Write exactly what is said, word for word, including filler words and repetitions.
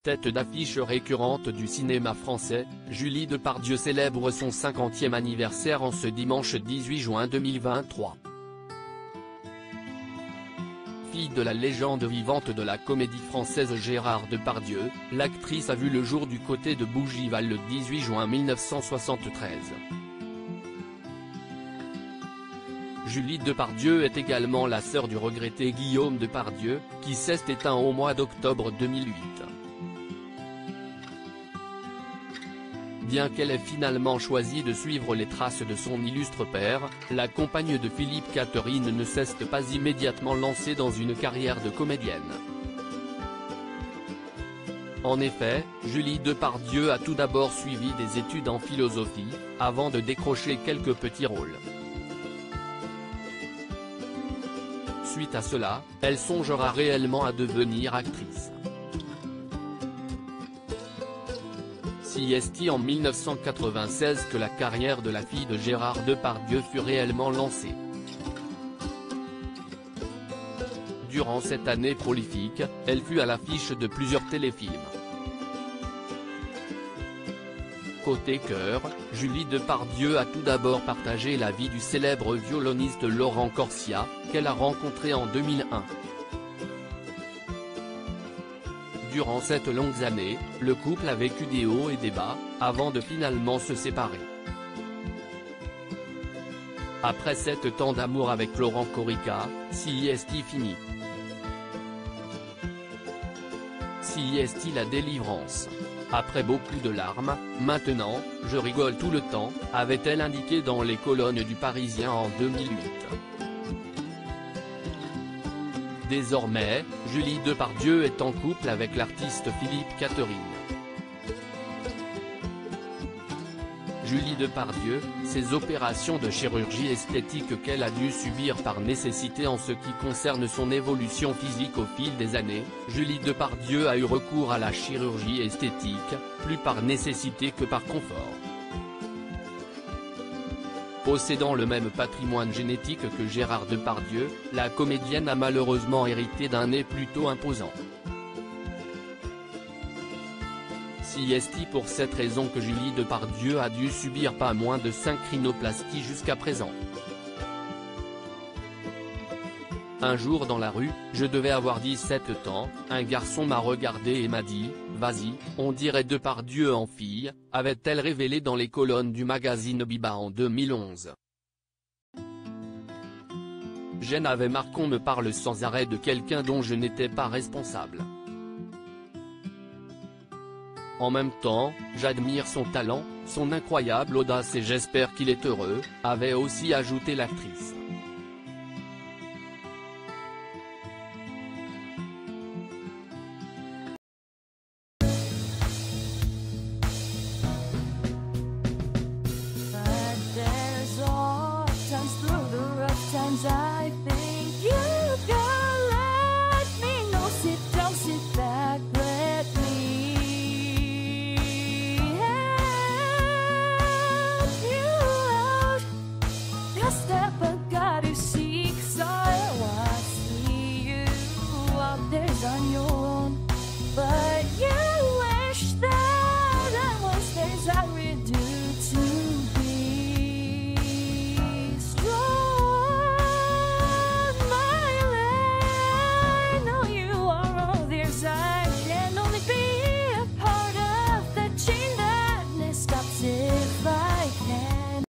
Tête d'affiche récurrente du cinéma français, Julie Depardieu célèbre son cinquantième anniversaire en ce dimanche dix-huit juin deux mille vingt-trois. Fille de la légende vivante de la comédie française Gérard Depardieu, l'actrice a vu le jour du côté de Bougival le dix-huit juin mille neuf cent soixante-treize. Julie Depardieu est également la sœur du regretté Guillaume Depardieu, qui s'est éteint au mois d'octobre deux mille huit. Bien qu'elle ait finalement choisi de suivre les traces de son illustre père, la compagne de Philippe Catherine ne s'est pas immédiatement lancée dans une carrière de comédienne. En effet, Julie Depardieu a tout d'abord suivi des études en philosophie, avant de décrocher quelques petits rôles. Suite à cela, elle songera réellement à devenir actrice. C'est en mille neuf cent quatre-vingt-seize que la carrière de la fille de Gérard Depardieu fut réellement lancée. Durant cette année prolifique, elle fut à l'affiche de plusieurs téléfilms. Côté cœur, Julie Depardieu a tout d'abord partagé la vie du célèbre violoniste Laurent Corsia, qu'elle a rencontré en deux mille un. Durant cette longue année, le couple a vécu des hauts et des bas, avant de finalement se séparer. Après sept temps d'amour avec Laurent Corica, c'est fini. C'est la délivrance. Après beaucoup de larmes, maintenant, je rigole tout le temps, avait-elle indiqué dans les colonnes du Parisien en deux mille huit. Désormais, Julie Depardieu est en couple avec l'artiste Philippe Catherine. Julie Depardieu, ses opérations de chirurgie esthétique qu'elle a dû subir par nécessité en ce qui concerne son évolution physique au fil des années, Julie Depardieu a eu recours à la chirurgie esthétique, plus par nécessité que par confort. Possédant le même patrimoine génétique que Gérard Depardieu, la comédienne a malheureusement hérité d'un nez plutôt imposant. C'est pour cette raison que Julie Depardieu a dû subir pas moins de cinq rhinoplasties jusqu'à présent. Un jour dans la rue, je devais avoir dix-sept ans, un garçon m'a regardé et m'a dit « Vas-y, on dirait Depardieu en fille », avait-elle révélé dans les colonnes du magazine Biba en deux mille onze. J'en avais marre qu'on me parle sans arrêt de quelqu'un dont je n'étais pas responsable. En même temps, j'admire son talent, son incroyable audace et j'espère qu'il est heureux, avait aussi ajouté l'actrice. Times